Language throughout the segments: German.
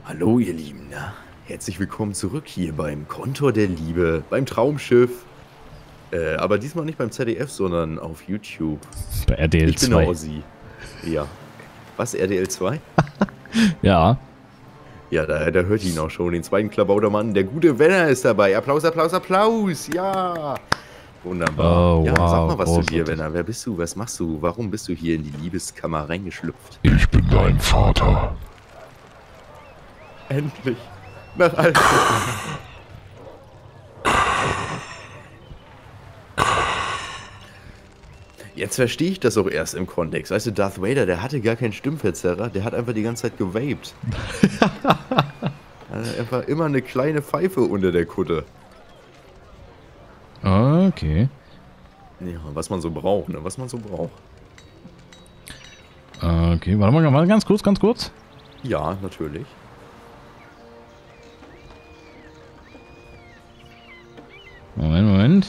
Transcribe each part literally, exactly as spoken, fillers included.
Hallo ihr Lieben, na? Herzlich willkommen zurück hier beim Kontor der Liebe, beim Traumschiff. Äh, aber diesmal nicht beim Z D F, sondern auf YouTube. Bei R D L zwei. Ich bin der Ossi. Ja. Was, R D L zwei? Ja. Ja, da, da hört ihr ihn auch schon, den zweiten Klabautermann. Der gute Werner ist dabei. Applaus, Applaus, Applaus. Ja. Wunderbar. Oh, ja, wow, sag mal was zu dir, großartig. Werner. Wer bist du? Was machst du? Warum bist du hier in die Liebeskammer reingeschlüpft? Ich bin dein Vater. Endlich. Nach all Jetzt verstehe ich das auch erst im Kontext. Weißt du, Darth Vader, der hatte gar keinen Stimmverzerrer, der hat einfach die ganze Zeit gewaped. Also einfach immer eine kleine Pfeife unter der Kutte. Okay. Ja, was man so braucht, ne? Was man so braucht. Okay, warte mal, warte, ganz kurz, ganz kurz. Ja, natürlich. Moment, Moment.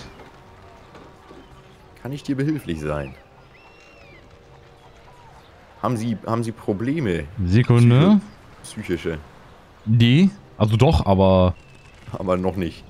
Kann ich dir behilflich sein? Haben Sie, haben Sie Probleme? Sekunde. Psycho psychische. Die? Also doch, aber... Aber noch nicht.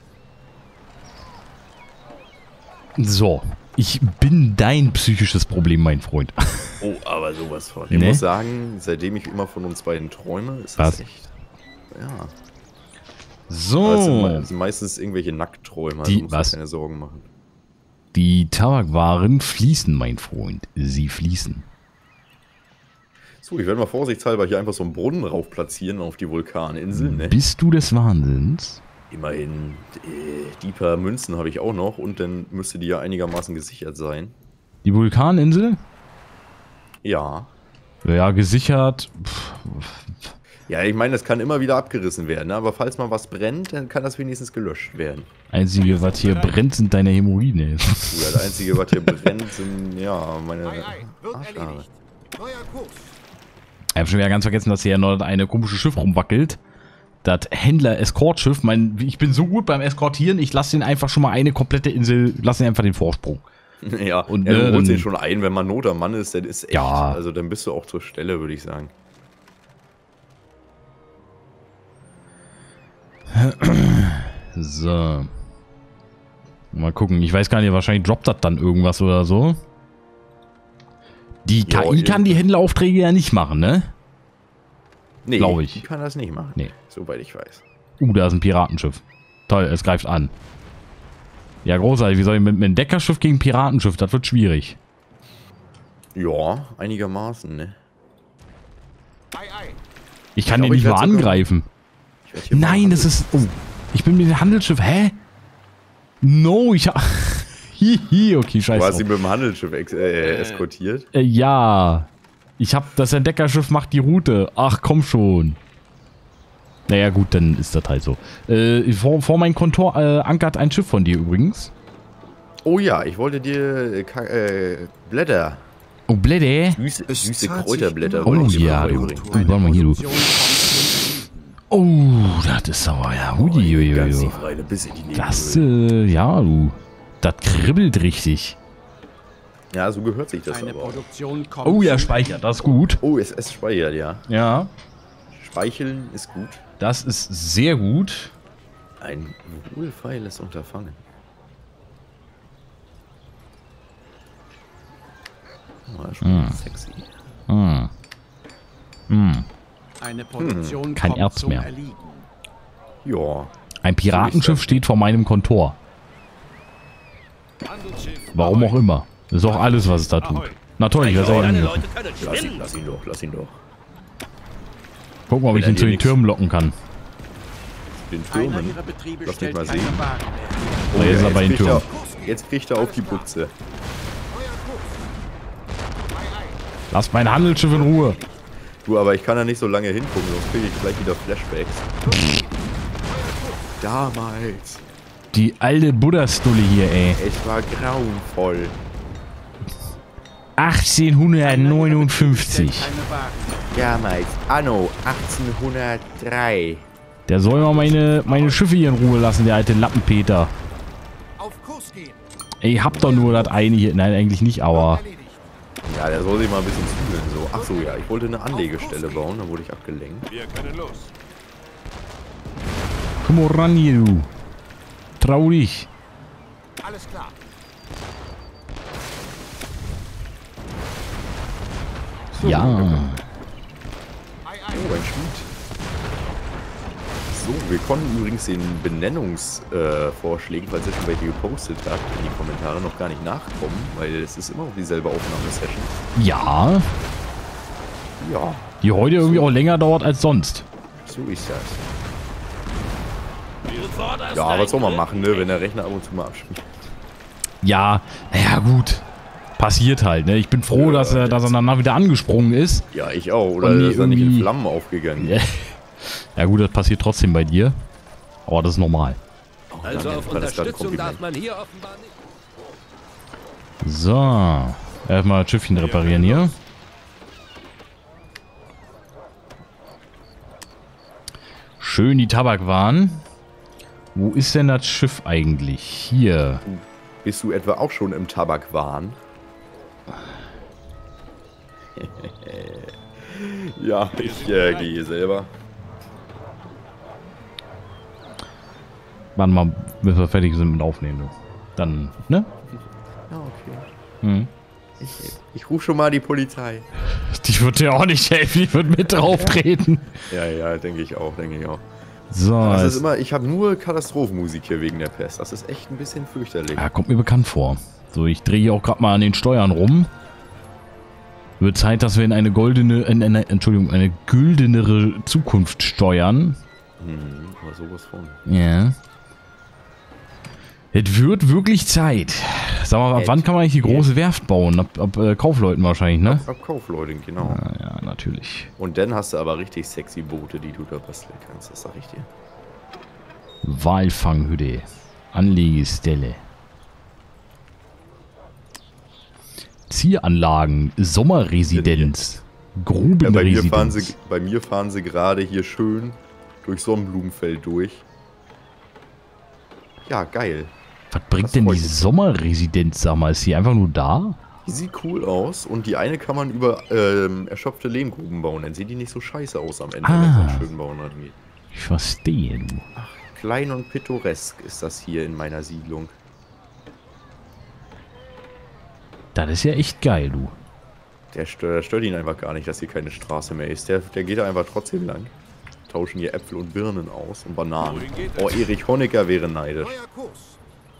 So. Ich bin dein psychisches Problem, mein Freund. Oh, aber sowas von. Ich Ne? muss sagen, seitdem ich immer von uns beiden träume, ist Was? das echt... Ja. So. Aber es sind, me- es sind meistens irgendwelche Nackträume, also Die- muss was? dir keine Sorgen machen. Die Tabakwaren fließen, mein Freund. Sie fließen. So, ich werde mal vorsichtshalber hier einfach so einen Brunnen rauf platzieren auf die Vulkaninsel, ne? Bist du des Wahnsinns? Immerhin, äh, die paar Münzen habe ich auch noch und dann müsste die ja einigermaßen gesichert sein. Die Vulkaninsel? Ja. Ja, gesichert. Pff, Ja, ich meine, das kann immer wieder abgerissen werden, ne? Aber falls mal was brennt, dann kann das wenigstens gelöscht werden. Einzige, was hier brennt, sind deine Hämorrhoiden. Ja, das Einzige, was hier brennt, sind, ja, meine Ei, ei, wird Arschhaare. erledigt. Neuer Kurs. Ich habe schon wieder ganz vergessen, dass hier ja noch eine komische Schiff rumwackelt. Das Händler-Eskortschiff. Mein, ich bin so gut beim Eskortieren, ich lasse den einfach schon mal eine komplette Insel, lasse den einfach den Vorsprung. Ja, Und, ja, du äh, holst dann- ihn schon ein, wenn man Not am Mann ist, dann ist echt, Ja. also dann bist du auch zur Stelle, würde ich sagen. So. Mal gucken. Ich weiß gar nicht, wahrscheinlich droppt das dann irgendwas oder so. Die Ja, K I kann die Händleraufträge ja nicht machen, ne? Nee, Glaub ich. die kann das nicht machen. Nee. Soweit ich weiß. Uh, da ist ein Piratenschiff. Toll, es greift an. Ja, großartig. Wie soll ich mit, mit einem Deckerschiff gegen ein Piratenschiff? Das wird schwierig. Ja, einigermaßen, ne? Ei, ei. Ich kann Ich den glaub, nicht ich mal werd sogar- angreifen. Ich werd hier mal Nein, das ist... Oh, ich bin mit dem Handelsschiff. Hä? No, ich... ha- Hihi, okay, Du scheiße. hast ihn mit dem Handelsschiff ex äh, eskortiert. Äh, ja. Ich hab... Das Entdeckerschiff macht die Route. Ach, komm schon. Naja, gut, dann ist das halt so. Äh, vor, vor meinem Kontor äh, ankert ein Schiff von dir übrigens. Oh ja, ich wollte dir äh, Ka äh, Blätter, Oh, Blätter. süße, Es süße zahlt Kräuterblätter sich Oh wollte ich dir ja, mal du. beibringen. Oh, warte mal hier, du. Produktion kommt Oh, das ist sauer, ja. Huiuiui. Ganz die Freile bis in die Nägel. Das, äh, ja, du. Das kribbelt richtig. Ja, so gehört sich das Eine aber auch. Produktion kommt Oh, ja, zum speichert, das ist gut. Oh, es, es speichert, ja. Ja, Speicheln ist gut. das ist sehr gut. Ein wohlfeiles Unterfangen. Oh, schon sexy. Hm. Hm. Eine Produktion Kein kommt Erz zum mehr. Erliegen. Ja. Ein Piratenschiff steht vor meinem Kontor. Warum auch immer. Das ist auch alles, was es da tut. Na toll, ich werde es angegriffen. Lass ihn, lass ihn doch, lass ihn doch. Gucken, ob Wenn ich er ihn dir zu den nix- Türmen locken kann. Den Einer Türmen. ihrer Betriebe Lass mich stellt mal keine sehen. Waren mehr. Oh, jetzt ist er jetzt bei den kriegt Türmen. er- Jetzt kriegt er auf die Butze. Neuer Kurs. Ei, ei. Lass mein Handelsschiff in Ruhe. Du, aber ich kann da nicht so lange hingucken, sonst kriege ich gleich wieder Flashbacks. Damals. Die alte Buddha-Stulle hier, ey. Es war grauenvoll. achtzehnhundertneunundfünfzig. Keine Waren mehr. Damals. Anno achtzehnhundertdrei. Der soll mal meine, meine Schiffe hier in Ruhe lassen, der alte Lappenpeter. Auf Kurs gehen. Ey, hab doch nur das eine hier. Nein, eigentlich nicht, aber... Erledigt. Ja, der soll sich mal ein bisschen zügeln. So. Ach so, ja, ich wollte eine Anlegestelle bauen, dann wurde ich abgelenkt. Wir können los. Komm mal ran hier, du. Trau dich. Alles klar. Ja. Ei, ei. Oh, ein Schmied. So, wir konnten übrigens den Benennungsvorschlägen, äh, Vorschlägen, falls ihr schon welche gepostet habt, in die Kommentare noch gar nicht nachkommen, weil es ist immer noch dieselbe Aufnahmesession. Ja. Ja, Die heute irgendwie auch länger dauert als sonst. so ist das. Ja, was soll man machen, ne, wenn der Rechner ab und zu mal abspielt. Ja, naja, gut. Passiert halt, ne? Ich bin froh, Ja, dass er, dass er danach wieder angesprungen ist. Ja, ich auch. Oder Und nie ist er nicht in irgendwie- Flammen aufgegangen? Ja. Ja gut, das passiert trotzdem bei dir. Aber das ist normal. Oh, Also danke, auf war das gerade ein Unterstützung darf Kompliment. man hier offenbar nicht. So. Erstmal das Schiffchen reparieren hier. Schön die Tabakwaren. Wo ist denn das Schiff eigentlich? Hier. Bist du etwa auch schon im Tabakwahn? Ja, ich äh, gehe selber. Warte mal, bis wir fertig sind mit Aufnehmen. Du. Dann, ne? Ja, okay. Hm. Ich, ich rufe schon mal die Polizei. Die wird dir auch nicht helfen, die wird mit drauf treten. Ja, ja, denke ich auch, denke ich auch. So, Das ist es, immer, ich habe nur Katastrophenmusik hier wegen der Pest. Das ist echt ein bisschen fürchterlich. ja, kommt mir bekannt vor. So, ich drehe hier auch gerade mal an den Steuern rum. Wird Zeit, dass wir in eine goldene, in eine, Entschuldigung, eine güldenere Zukunft steuern. Hm, aber sowas von. Ja. Es wird wirklich Zeit. Sag mal, ab Et- wann kann man eigentlich die große Werft bauen? Ab, ab äh, Kaufleuten wahrscheinlich, ne? Ab Kaufleute, genau. Ja, ja, natürlich. Und dann hast du aber richtig sexy Boote, die du da basteln kannst, das sag ich dir. Walfanghütte. Anlegestelle. Zieranlagen. Sommerresidenz. Ja, bei, mir Grubenresidenz. fahren sie, bei mir fahren sie gerade hier schön durch Sonnenblumenfeld durch. Ja, geil. Was bringt Das denn freut die mich. Sommerresidenz, sag mal? Ist sie einfach nur da? Die sieht cool aus und die eine kann man über ähm, erschöpfte Lehmgruben bauen. Dann sieht die nicht so scheiße aus am Ende, Ah. wenn es an schön bauen angeht. Ich verstehe, du. Klein und pittoresk ist das hier in meiner Siedlung. Das ist ja echt geil, du. Der stört, stört ihn einfach gar nicht, dass hier keine Straße mehr ist. Der, der geht da einfach trotzdem lang. Tauschen hier Äpfel und Birnen aus und Bananen. Oh, Erich Honecker wäre neidisch. Neuer Kurs.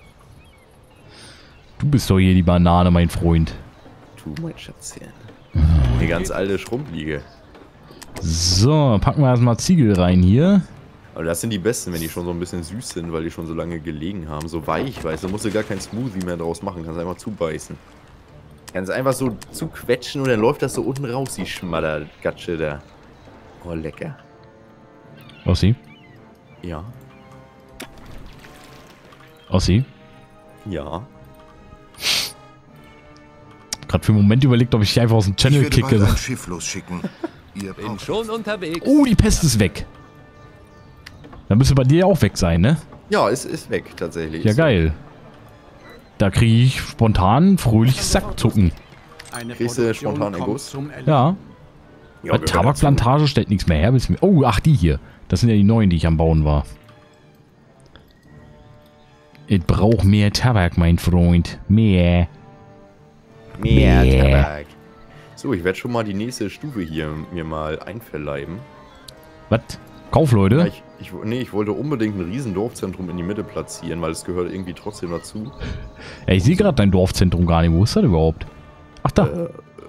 Du bist doch hier die Banane, mein Freund. Du, mein Schatzchen. Eine ganz alte Schrumpelige. So, packen wir erstmal Ziegel rein hier. Aber das sind die besten, wenn die schon so ein bisschen süß sind, weil die schon so lange gelegen haben. So weich, weißt du, musst du gar kein Smoothie mehr draus machen. Kannst einfach zubeißen. Kannst einfach so zuquetschen und dann läuft das so unten raus, die Schmaddergatsche da. Oh, lecker. Ossi, Ja. Ossi. Ja. Gerade für einen Moment überlegt, ob ich dich einfach aus dem Ich Channel werde bald kicke. ein Schiff losschicken. Ihr Bin braucht schon unterwegs. Oh, die Pest ist weg. Dann müsste bei dir ja auch weg sein, ne? Ja, es ist weg, tatsächlich. Ja, Ist geil. Da kriege ich spontan fröhliches Sackzucken. Eine Kriegst du Produktion spontan einen kommt Guss? zum Erliegen. Ja. weg. Weil Ja, gehört Tabakplantage stellt nichts mehr her. Bis mir oh, ach, die hier. Das sind ja die neuen, die ich am Bauen war. Ich brauche mehr Tabak, mein Freund. Mehr. dazu. Mehr Mehr. Tabak. So, ich werde schon mal die nächste Stufe hier mir mal einverleiben. Was? Kaufleute? Ja, ich, ich, nee, ich wollte unbedingt ein riesen Dorfzentrum in die Mitte platzieren, weil es gehört irgendwie trotzdem dazu. Ja, ich sehe gerade dein Dorfzentrum gar nicht. Wo ist das überhaupt? Ach, da. Äh,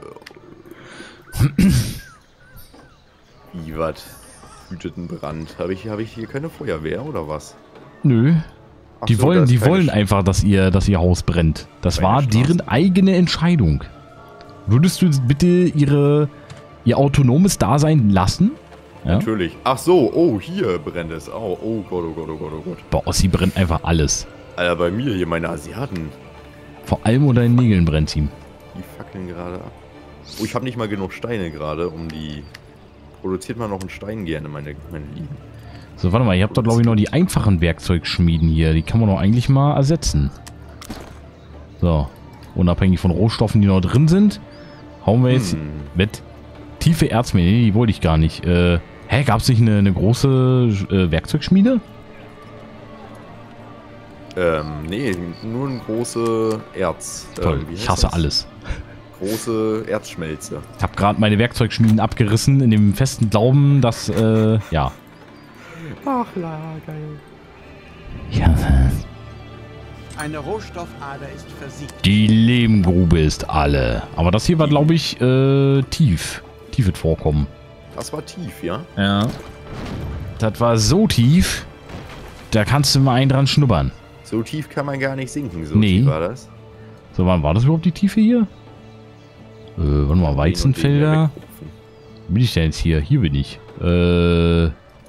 Wie, was? Wütet ein Brand. Habe ich, hab ich hier keine Feuerwehr oder was? Nö. Ach Die so, da wollen, ist die keine wollen Sch- einfach, dass ihr, dass ihr Haus brennt. Das Keine war Straße. deren eigene Entscheidung. Würdest du bitte ihre, ihr autonomes Dasein lassen? Ja? Natürlich. Ach so, oh, hier brennt es. Oh, oh Gott, oh Gott, oh Gott, oh Gott. Bei Ossi brennt einfach alles. Alter, bei mir hier, meine Asiaten, Vor allem unter den Nägeln brennt ihm. die fackeln gerade ab. Oh, ich habe nicht mal genug Steine gerade, um die... Produziert mal noch einen Stein gerne, meine, meine Lieben. So, warte mal, ich habe da glaube ich noch die einfachen Werkzeugschmieden hier. Die kann man doch eigentlich mal ersetzen. So, unabhängig von Rohstoffen, die noch drin sind, hauen wir jetzt Hm. mit tiefe Erzmine. Nee, die wollte ich gar nicht. Äh, hä, gab es nicht eine, eine große äh, Werkzeugschmiede? Ähm, nee, nur ein große Erz. Toll, Ähm, wie ich heißt hasse das? alles. Große Erzschmelze. Ich habe gerade meine Werkzeugschmieden abgerissen, in dem festen Glauben, dass, äh, ja. Ach, la, geil. Ja, Eine Rohstoffader ist versiegt. die Lehmgrube ist alle. Aber das hier war, glaube ich, äh, tief. Tief wird vorkommen. Das war tief, ja? Ja. Das war so tief, da kannst du mal einen dran schnuppern. So tief kann man gar nicht sinken, so Nee. tief war das. So, wann war das überhaupt die Tiefe hier? Äh, warte mal, Weizenfelder. Wo bin ich denn jetzt hier? Hier bin ich. Äh.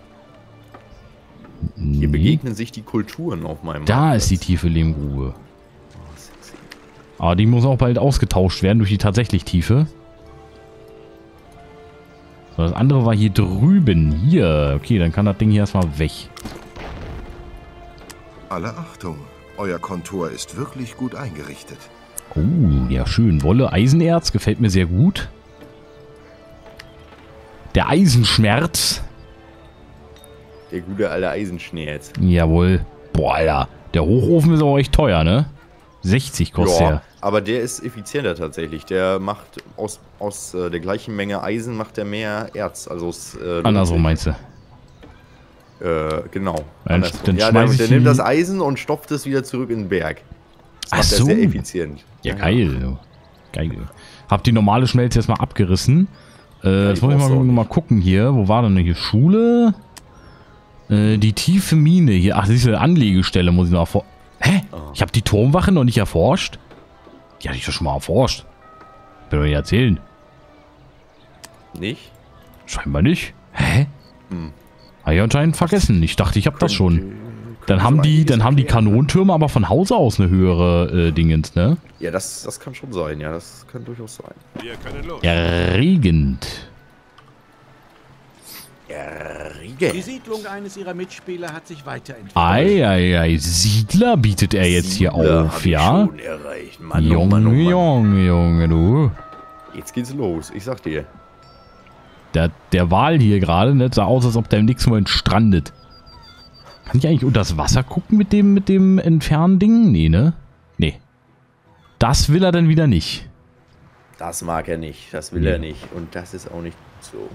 Hier nee. begegnen sich die Kulturen auf meinem Da Marktplatz. ist die tiefe Lehmgrube. Oh, sexy. Aber die muss auch bald ausgetauscht werden durch die tatsächlich Tiefe. So, das andere war hier drüben. Hier. Okay, dann kann das Ding hier erstmal weg. Alle Achtung, euer Kontor ist wirklich gut eingerichtet. Oh, ja schön. Wolle, Eisenerz, gefällt mir sehr gut. Der Eisenschmerz. Der gute alte Eisenschnäz. Jawohl. Boah, Alter. Der Hochofen ist auch echt teuer, ne? sechzig kostet Ja, der. aber der ist effizienter tatsächlich. Der macht aus, aus äh, der gleichen Menge Eisen macht der mehr Erz. Also es, äh, Andersrum meinst du? Äh, genau. Dann- Andersrum. dann ja, schmeiß der, ich der die- nimmt das Eisen und stopft es wieder zurück in den Berg. Das Ach macht er so. sehr effizient. Ja, geil. Geil. Hab die normale Schmelze jetzt mal abgerissen. Äh, jetzt die muss ich brauchst mal, du auch mal nicht. gucken hier. Wo war denn hier? Schule? Äh, die tiefe Mine hier. Ach, diese Anlegestelle muss ich noch erforschen. Hä? Oh. Ich habe die Turmwache noch nicht erforscht? Die hatte ich doch schon mal erforscht. Will doch nicht erzählen. Nicht? Scheinbar nicht. Hä? Hm. Hab ich anscheinend vergessen. Ich dachte, ich habe das schon. Könnte Dann haben so die, einiges dann haben die erklären. Kanonentürme aber von Hause aus eine höhere äh, Dingens, ne? Ja, das, das kann schon sein. Ja, das kann durchaus sein. Wir können los. Erregend. Ja, Die Riege. Siedlung eines ihrer Mitspieler hat sich weiterentwickelt. Eieiei, Siedler bietet er jetzt hier Siedler auf, hab ich ja? schon erreicht. Mann, oh Junge, Mann, oh Mann. Junge, Junge, du. Jetzt geht's los. Ich sag dir. Der, der Wal hier gerade, ne, sah aus, als ob der im nächsten Moment strandet. Kann ich eigentlich unter das Wasser gucken mit dem, mit dem Entfernen-Ding? Nee, ne? Nee. Das will er dann wieder nicht. Das mag er nicht. Das will Ja. er nicht. Und das ist auch nicht so.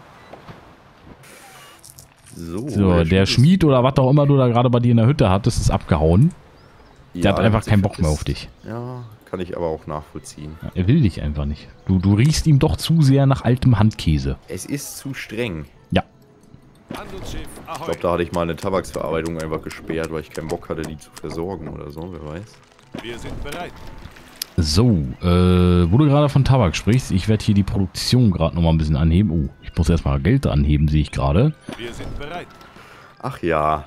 So, So, der Schmied oder was auch immer du da gerade bei dir in der Hütte hattest, ist abgehauen. Der Ja, hat einfach sich keinen Bock mehr verpisst. auf dich. Ja, kann ich aber auch nachvollziehen. Ja, er will dich einfach nicht. Du, du riechst ihm doch zu sehr nach altem Handkäse. Es ist zu streng. Ja. Handelsschiff, Ich ahoi. glaube, da hatte ich mal eine Tabaksverarbeitung einfach gesperrt, weil ich keinen Bock hatte, die zu versorgen oder so, wer weiß. Wir sind bereit. So, äh, wo du gerade von Tabak sprichst, ich werde hier die Produktion gerade nochmal ein bisschen anheben. Oh, ich muss erstmal Geld anheben, sehe ich gerade. Wir sind bereit. Ach ja,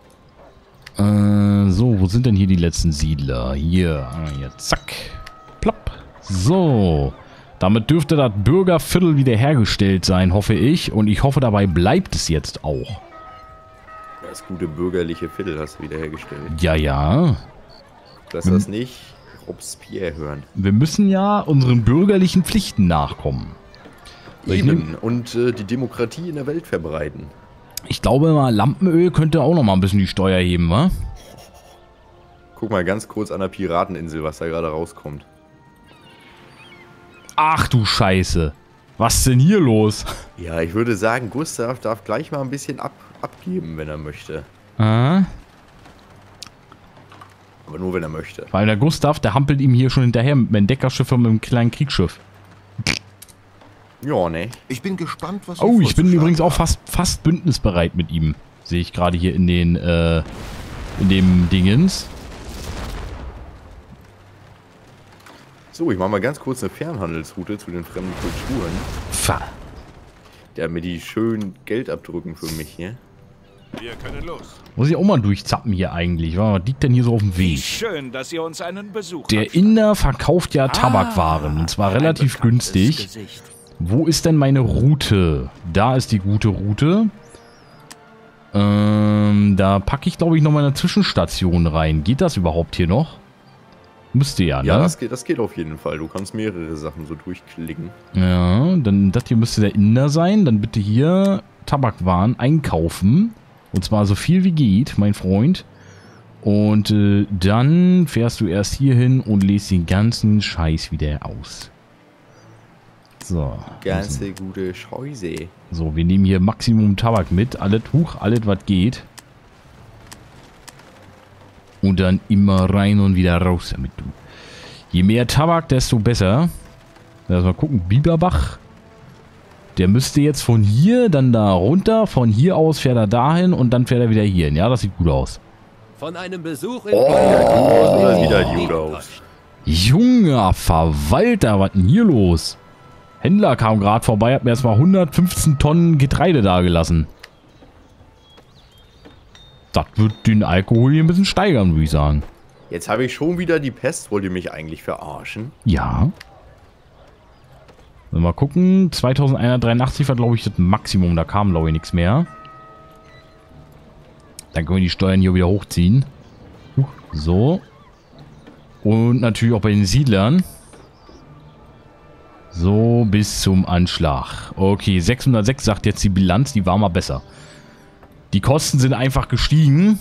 Äh, so, wo sind denn hier die letzten Siedler? Hier, ah, hier, zack, plopp. So, damit dürfte das Bürgerviertel wiederhergestellt sein, hoffe ich. Und ich hoffe, dabei bleibt es jetzt auch. das gute bürgerliche Viertel hast du wiederhergestellt. Ja, ja. Lass Hm. das nicht Robespierre hören. Wir müssen ja unseren bürgerlichen Pflichten nachkommen. So, ich nehm- Eben. Und äh, die Demokratie in der Welt verbreiten. Ich glaube mal, Lampenöl könnte auch nochmal ein bisschen die Steuer heben, wa? Guck mal ganz kurz an der Pirateninsel, was da gerade rauskommt. Ach du Scheiße. Was ist denn hier los? Ja, ich würde sagen, Gustav darf gleich mal ein bisschen ab abgeben, wenn er möchte. Ah. Aber nur, wenn er möchte. Weil der Gustav, der hampelt ihm hier schon hinterher mit einem Entdeckerschiff und mit einem kleinen Kriegsschiff. Ja, ne? Ich bin gespannt, was ihr Oh, ich bin vorzuschlagen übrigens auch habt. fast, fast bündnisbereit mit ihm. Sehe ich gerade hier in den, äh, in dem Dingens. So, ich mache mal ganz kurz eine Fernhandelsroute zu den fremden Kulturen. Pfa. Damit die schön Geld abdrücken für mich hier. Wir können los. Muss ich auch mal durchzappen hier eigentlich. Was liegt denn hier so auf dem Wie Weg? schön, dass ihr uns einen Besuch Der Inder verkauft ja Tabakwaren. Und zwar relativ günstig. Wo ist denn meine Route? Da ist die gute Route. Ähm, da packe ich, glaube ich, noch mal eine Zwischenstation rein. Geht das überhaupt hier noch? Müsste ja, ne? Ja, das geht, das geht auf jeden Fall. Du kannst mehrere Sachen so durchklicken. Ja, dann das hier müsste der Inder sein. Dann bitte hier Tabakwaren einkaufen. Und zwar so viel wie geht, mein Freund. Und äh, dann fährst du erst hier hin und lässt den ganzen Scheiß wieder aus. So. Ganze gute Scheiße. So, wir nehmen hier Maximum Tabak mit. Alles hoch, alles was geht. Und dann immer rein und wieder raus damit, du. Je mehr Tabak, desto besser. Lass mal gucken. Biberbach. Der müsste jetzt von hier, dann da runter. Von hier aus fährt er dahin und dann fährt er wieder hier hin. Ja, das sieht gut aus. Von einem Besuch in Oh, oh das sieht halt gut aus. Junger Verwalter, was denn hier los? Händler kam gerade vorbei, hat mir erstmal hundertfünfzehn Tonnen Getreide dagelassen. Das wird den Alkohol hier ein bisschen steigern, würde ich sagen. Jetzt habe ich schon wieder die Pest. Wollt ihr mich eigentlich verarschen? Ja. Mal gucken. zweitausendeinhundertdreiundachtzig war, glaube ich, das Maximum. Da kam, glaube ich, nichts mehr. Dann können wir die Steuern hier wieder hochziehen. So. Und natürlich auch bei den Siedlern. So, bis zum Anschlag. Okay, sechshundertsechs sagt jetzt die Bilanz. Die war mal besser. Die Kosten sind einfach gestiegen.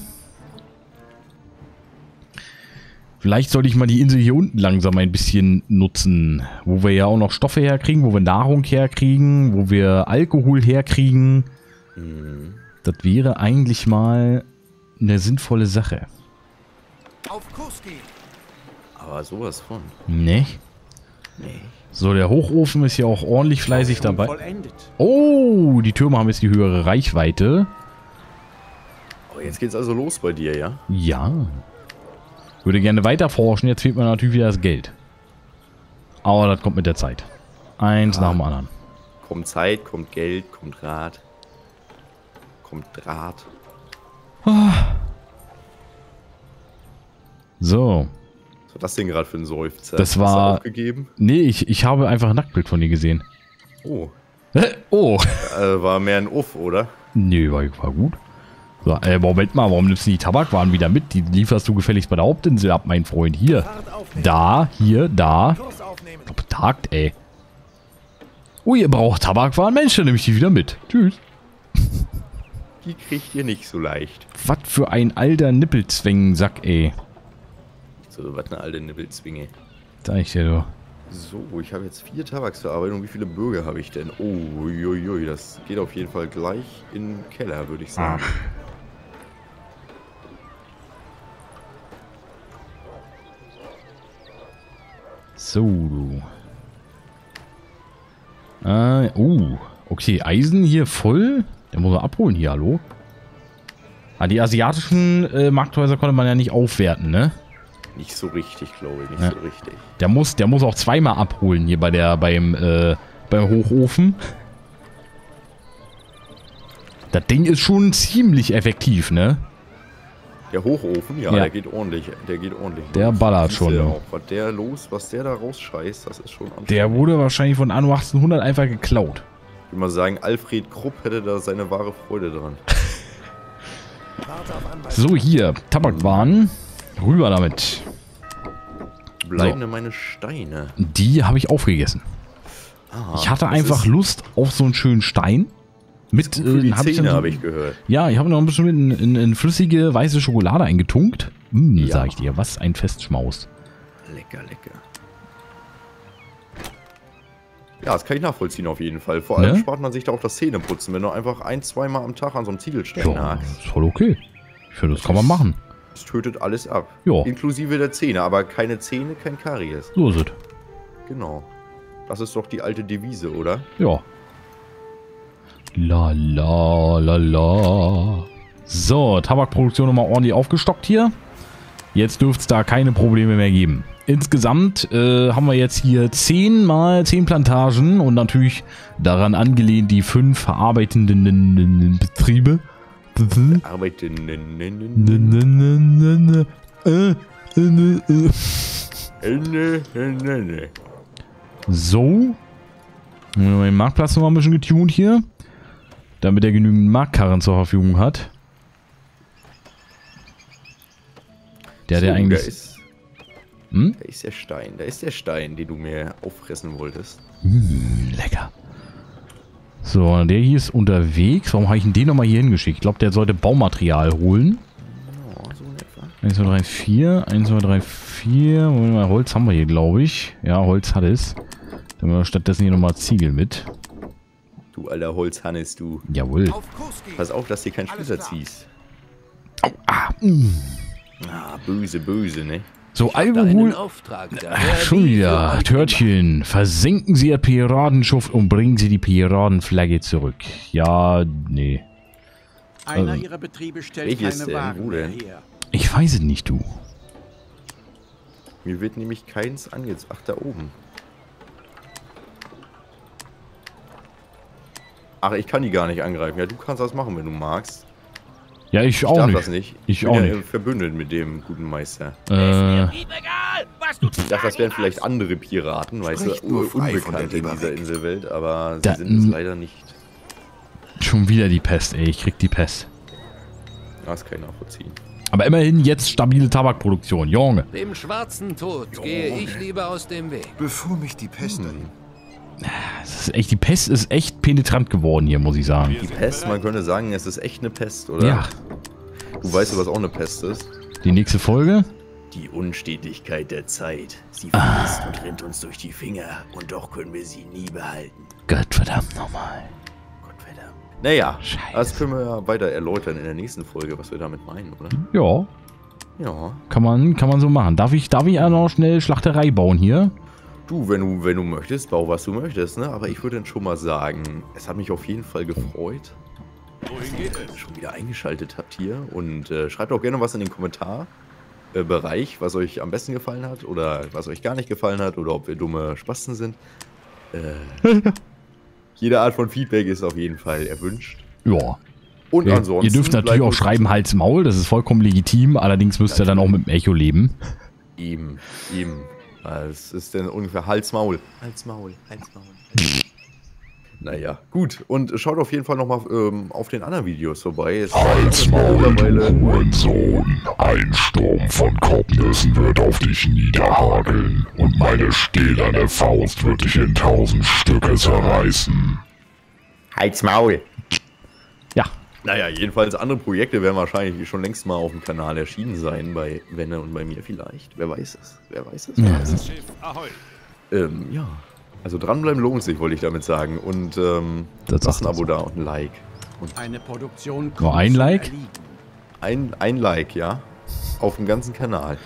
Vielleicht sollte ich mal die Insel hier unten langsam ein bisschen nutzen. Wo wir ja auch noch Stoffe herkriegen, wo wir Nahrung herkriegen, wo wir Alkohol herkriegen. Hm. Das wäre eigentlich mal eine sinnvolle Sache. Auf Kurs gehen. Aber sowas von. Ne? Nee. So, der Hochofen ist ja auch ordentlich fleißig dabei. Vollendet. Oh, die Türme haben jetzt die höhere Reichweite. Oh, jetzt geht's also los bei dir, ja? Ja. Würde gerne weiter forschen, jetzt fehlt mir natürlich wieder das Geld. Aber das kommt mit der Zeit. Eins Ja. nach dem anderen. Kommt Zeit, kommt Geld, kommt Rat. Kommt Draht. So. Was war das denn gerade für ein Seufzer? Das Hast du war- aufgegeben? Nee, ich, ich habe einfach ein Nacktbild von dir gesehen. Oh. Oh. Äh, war mehr ein Uff, oder? Nee, war, war gut. So, äh, Moment mal, warum nimmst du die Tabakwaren wieder mit? Die lieferst du gefälligst bei der Hauptinsel ab, mein Freund. Hier. Fahrt aufnehmen. Da, hier, da. Kurs aufnehmen. Betagt, ey. Oh, ihr braucht Tabakwaren? Mensch, dann nehme ich die wieder mit. Tschüss. Die kriegt ihr nicht so leicht. Was für ein alter Nippelzwängensack, ey. So, was eine alte Nippelzwinge. Sag ich dir doch. So, ich habe jetzt vier Tabaksverarbeitungen. Wie viele Bürger habe ich denn? Oh, uiuiui, das geht auf jeden Fall gleich in den Keller, würde ich sagen. So, du. Äh, oh. Okay, Eisen hier voll. Der muss man abholen hier, hallo? Ah, die asiatischen äh, Markthäuser konnte man ja nicht aufwerten, ne? Nicht so richtig, glaube ich. Nicht Ja. so richtig. Der muss, der muss auch zweimal abholen hier bei der, beim, äh, beim Hochofen. Das Ding ist schon ziemlich effektiv, ne? Der Hochofen, ja, Ja. der geht ordentlich. Der geht ordentlich. Der los. ballert Siehst schon, du ja ne? auch, was der los, was der da rausscheißt, das ist schon anstrengend. Der wurde wahrscheinlich von Anno achtzehnhundert einfach geklaut. Ich würde mal sagen, Alfred Krupp hätte da seine wahre Freude dran. Warte auf Anweisung. So, hier, Tabakwaren. Rüber damit. Bleiben denn meine Steine? Die habe ich aufgegessen. Ah, Ich hatte das einfach ist Lust auf so einen schönen Stein. Mit, für die äh, hab ich Zähne, dann so, habe ich gehört. Ja, ich habe noch ein bisschen in, in, in flüssige weiße Schokolade eingetunkt. Mm, Ja. sag ich dir, was ein Festschmaus. Lecker, lecker. Ja, das kann ich nachvollziehen auf jeden Fall. Vor allem Ne? spart man sich da auch das Zähneputzen, wenn du einfach ein, zweimal am Tag an so einem Ziegelstein Ja, nagst. ist voll okay. Ich finde, das kann man ist- machen. Das tötet alles ab. Ja. Inklusive der Zähne, aber keine Zähne, kein Karies. So ist es. Genau. Das ist doch die alte Devise, oder? Ja. La la la la. So, Tabakproduktion nochmal ordentlich aufgestockt hier. Jetzt dürfte es da keine Probleme mehr geben. Insgesamt äh, haben wir jetzt hier zehn mal zehn Plantagen und natürlich daran angelehnt die fünf verarbeitenden Betriebe. Arbeiten. Äh, äh, äh. So. Den Marktplatz noch mal ein bisschen getuned hier. Damit er genügend Marktkarren zur Verfügung hat. Der, der So, eigentlich... Da ist, Hm? da ist der Stein. Da ist der Stein, den du mir auffressen wolltest. Lecker. So, der hier ist unterwegs. Warum habe ich denn den nochmal hier hingeschickt? Ich glaube, der sollte Baumaterial holen. Oh, so in etwa. eins, zwei, drei, vier. eins, zwei, drei, vier. Moment mal, Holz haben wir hier, glaube ich. Ja, Holz hat es. Dann haben wir stattdessen hier nochmal Ziegel mit. Du alter Holzhannes, du. Jawohl. Pass auf, dass du keinen Splitter ziehst. Oh, ah, mm. Ah, böse, böse, ne? So, Einen Alkohol. Auftrag. Ach, schon wieder. Törtchen, versenken Sie Ihr Piratenschiff und bringen Sie die Piratenflagge zurück. Ja, nee. Einer Also, ihrer Betriebe stellt welches keine denn? Wagen Wo mehr denn? her. Ich weiß es nicht, du. Mir wird nämlich keins angezeigt. Ach, da oben. Ach, ich kann die gar nicht angreifen. Ja, du kannst das machen, wenn du magst. Ja, ich, Ich auch darf nicht. das nicht. Ich bin auch ja nicht. verbündet mit dem guten Meister. Äh, Ich dachte, das wären vielleicht andere Piraten, weißt Sprecht du, nur frei von der Unbekannte in Leber dieser weg. Inselwelt, aber sie Da- sind es leider nicht. schon wieder die Pest, ey. Ich krieg die Pest. Das kann ich nachvollziehen. Aber immerhin jetzt stabile Tabakproduktion. Junge. Dem schwarzen Tod gehe ich lieber aus dem Weg. Bevor mich die Pest dahin. Das ist echt, die Pest ist echt penetrant geworden hier, muss ich sagen. Wir Die sind Pest, bereit. man könnte sagen, es ist echt eine Pest, oder? Ja. Du weißt, was auch eine Pest ist? Die nächste Folge. Die Unstetigkeit der Zeit. Sie fließt und rennt uns durch die Finger und doch können wir sie nie behalten. Gottverdammt nochmal. Gottverdammt. Naja, Scheiße. das können wir ja weiter erläutern in der nächsten Folge, was wir damit meinen, oder? Ja, Ja. kann man, kann man so machen. Darf ich, darf ich auch noch schnell Schlachterei bauen hier? Du, wenn du, wenn du möchtest, bau was du möchtest, ne? Aber ich würde dann schon mal sagen, es hat mich auf jeden Fall gefreut, Wohin geht dass ihr es? schon wieder eingeschaltet habt hier. Und äh, schreibt auch gerne was in den Kommentarbereich, was euch am besten gefallen hat oder was euch gar nicht gefallen hat oder ob wir dumme Spasten sind. Äh, jede Art von Feedback ist auf jeden Fall erwünscht. Ja. Und Ihr, ansonsten ihr dürft natürlich bleibt auch uns schreiben Hals Maul, das ist vollkommen legitim. Allerdings müsst ihr dann auch mit dem Echo leben. Ihm, ihm. Es ist denn ungefähr Hals-Maul. Hals-Maul, Hals-Maul. Naja, gut. Und schaut auf jeden Fall nochmal ähm, auf den anderen Videos vorbei. Es Als Maul, mittlerweile. du Hurensohn. Ein Sturm von Kopfnüssen wird auf dich niederhageln und meine stählerne Faust wird dich in tausend Stücke zerreißen. Hals-Maul. Ja. Naja, jedenfalls andere Projekte werden wahrscheinlich schon längst mal auf dem Kanal erschienen sein. Bei Wenne und bei mir vielleicht. Wer weiß es? Wer weiß es? Wer weiß es? Schiff Ahoi. Ähm, ja. Also dranbleiben lohnt sich, wollte ich damit sagen. Und ähm, Das lasst ein sagt Abo das. da und ein Like. Eine Produktion Nur ein zum Like? Erliegen. Ein, ein Like, ja. Auf dem ganzen Kanal.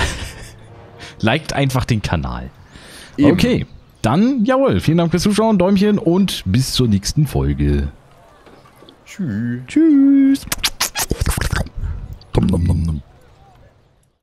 Liked einfach den Kanal. Eben. Okay, dann jawohl. Vielen Dank fürs Zuschauen, Däumchen und bis zur nächsten Folge. Tschüss. Tschüss. Dum, dum, dum, dum.